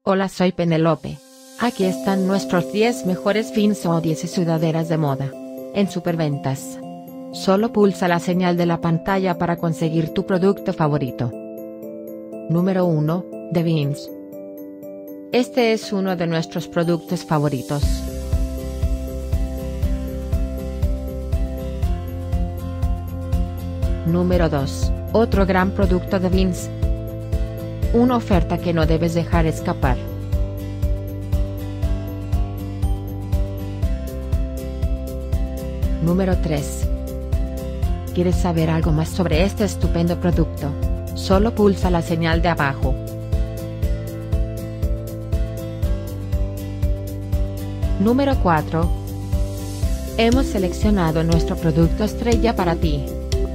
Hola, soy Penelope. Aquí están nuestros 10 mejores pins o 10 sudaderas de moda. En Superventas. Solo pulsa la señal de la pantalla para conseguir tu producto favorito. Número 1, The Beans. Este es uno de nuestros productos favoritos. Número 2, otro gran producto de Beans. Una oferta que no debes dejar escapar. Número 3. ¿Quieres saber algo más sobre este estupendo producto? Solo pulsa la señal de abajo. Número 4. Hemos seleccionado nuestro producto estrella para ti.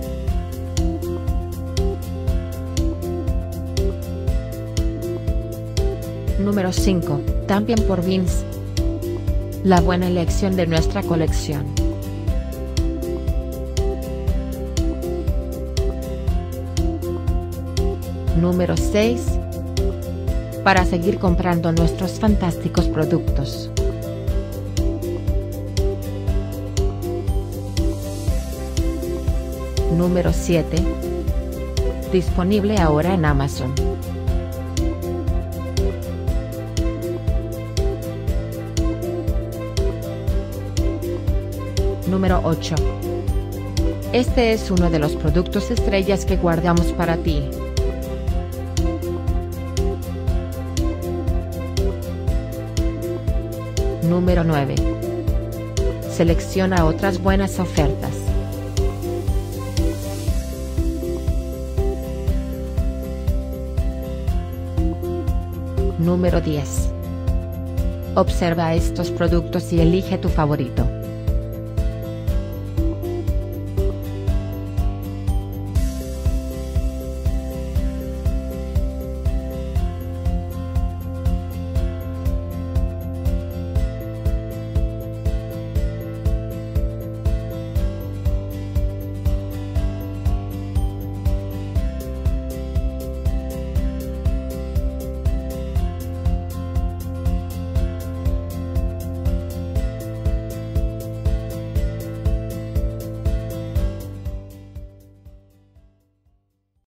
Número 5, también por Beans. La buena elección de nuestra colección. Número 6. Para seguir comprando nuestros fantásticos productos. Número 7. Disponible ahora en Amazon. Número 8. Este es uno de los productos estrellas que guardamos para ti. Número 9. Selecciona otras buenas ofertas. Número 10. Observa estos productos y elige tu favorito.